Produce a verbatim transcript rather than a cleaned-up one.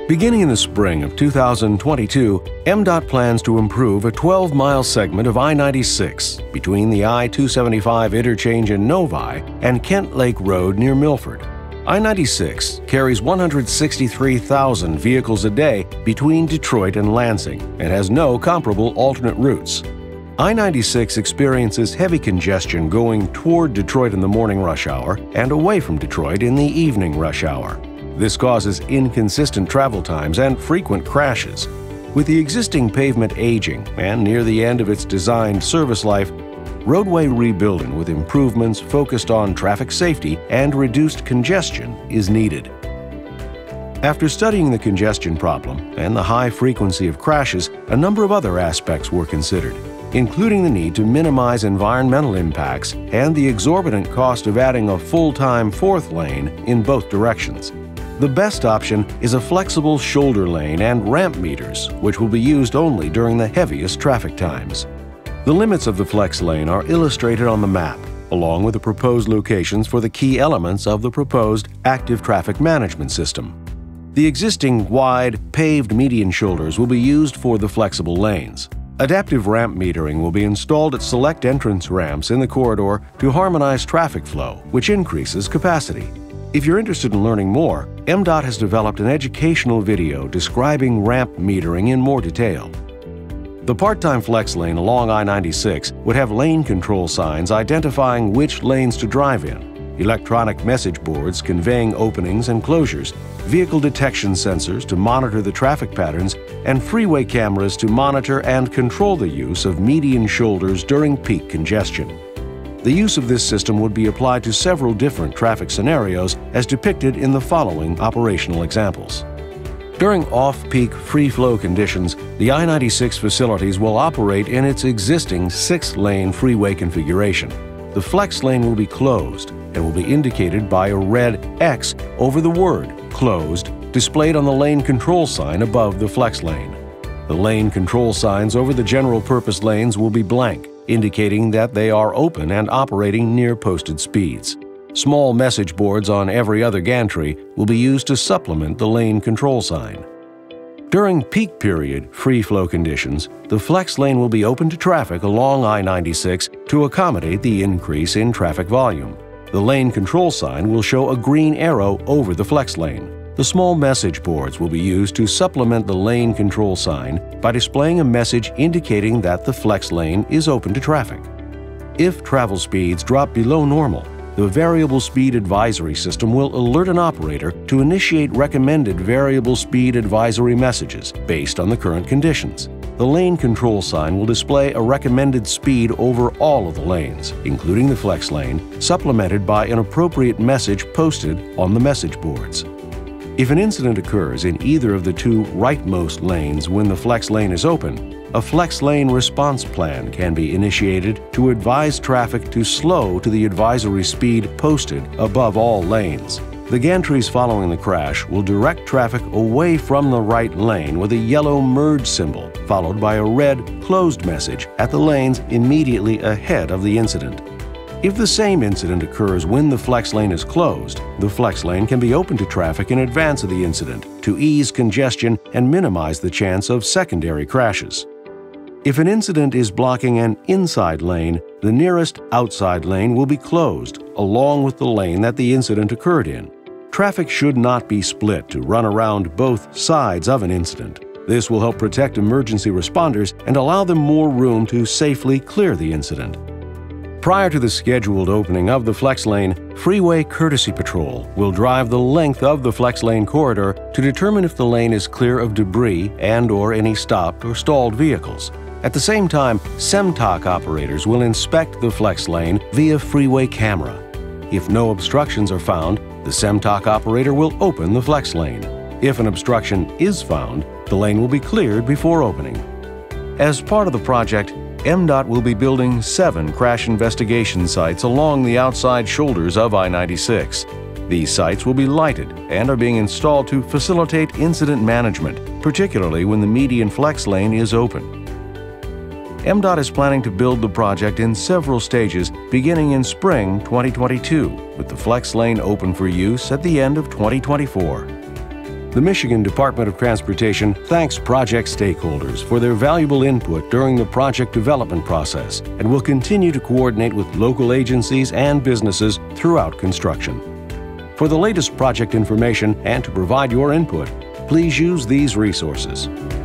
Beginning in the spring of two thousand twenty-two, M DOT plans to improve a twelve mile segment of I ninety-six between the I two seventy-five interchange in Novi and Kent Lake Road near Milford. I ninety-six carries one hundred sixty-three thousand vehicles a day between Detroit and Lansing and has no comparable alternate routes. I ninety-six experiences heavy congestion going toward Detroit in the morning rush hour and away from Detroit in the evening rush hour. This causes inconsistent travel times and frequent crashes. With the existing pavement aging and near the end of its designed service life, roadway rebuilding with improvements focused on traffic safety and reduced congestion is needed. After studying the congestion problem and the high frequency of crashes, a number of other aspects were considered, including the need to minimize environmental impacts and the exorbitant cost of adding a full-time fourth lane in both directions. The best option is a flexible shoulder lane and ramp meters, which will be used only during the heaviest traffic times. The limits of the flex lane are illustrated on the map, along with the proposed locations for the key elements of the proposed active traffic management system. The existing wide, paved median shoulders will be used for the flexible lanes. Adaptive ramp metering will be installed at select entrance ramps in the corridor to harmonize traffic flow, which increases capacity. If you're interested in learning more, M DOT has developed an educational video describing ramp metering in more detail. The part-time flex lane along I ninety-six would have lane control signs identifying which lanes to drive in, electronic message boards conveying openings and closures, vehicle detection sensors to monitor the traffic patterns, and freeway cameras to monitor and control the use of median shoulders during peak congestion. The use of this system would be applied to several different traffic scenarios as depicted in the following operational examples. During off-peak free-flow conditions, the I ninety-six facilities will operate in its existing six-lane freeway configuration. The flex lane will be closed and will be indicated by a red X over the word "closed" displayed on the lane control sign above the flex lane. The lane control signs over the general-purpose lanes will be blank, indicating that they are open and operating near posted speeds. Small message boards on every other gantry will be used to supplement the lane control sign. During peak period free-flow conditions, the flex lane will be open to traffic along I ninety-six to accommodate the increase in traffic volume. The lane control sign will show a green arrow over the flex lane. The small message boards will be used to supplement the lane control sign by displaying a message indicating that the flex lane is open to traffic. If travel speeds drop below normal, the variable speed advisory system will alert an operator to initiate recommended variable speed advisory messages based on the current conditions. The lane control sign will display a recommended speed over all of the lanes, including the flex lane, supplemented by an appropriate message posted on the message boards. If an incident occurs in either of the two rightmost lanes when the flex lane is open, a flex lane response plan can be initiated to advise traffic to slow to the advisory speed posted above all lanes. The gantries following the crash will direct traffic away from the right lane with a yellow merge symbol, followed by a red closed message at the lanes immediately ahead of the incident. If the same incident occurs when the flex lane is closed, the flex lane can be open to traffic in advance of the incident to ease congestion and minimize the chance of secondary crashes. If an incident is blocking an inside lane, the nearest outside lane will be closed, along with the lane that the incident occurred in. Traffic should not be split to run around both sides of an incident. This will help protect emergency responders and allow them more room to safely clear the incident. Prior to the scheduled opening of the flex lane, Freeway Courtesy Patrol will drive the length of the flex lane corridor to determine if the lane is clear of debris and/or any stopped or stalled vehicles. At the same time, SEMTOC operators will inspect the flex lane via freeway camera. If no obstructions are found, the SEMTOC operator will open the flex lane. If an obstruction is found, the lane will be cleared before opening. As part of the project, M DOT will be building seven crash investigation sites along the outside shoulders of I ninety-six. These sites will be lighted and are being installed to facilitate incident management, particularly when the median flex lane is open. M DOT is planning to build the project in several stages beginning in spring twenty twenty-two, with the flex lane open for use at the end of twenty twenty-four. The Michigan Department of Transportation thanks project stakeholders for their valuable input during the project development process and will continue to coordinate with local agencies and businesses throughout construction. For the latest project information and to provide your input, please use these resources.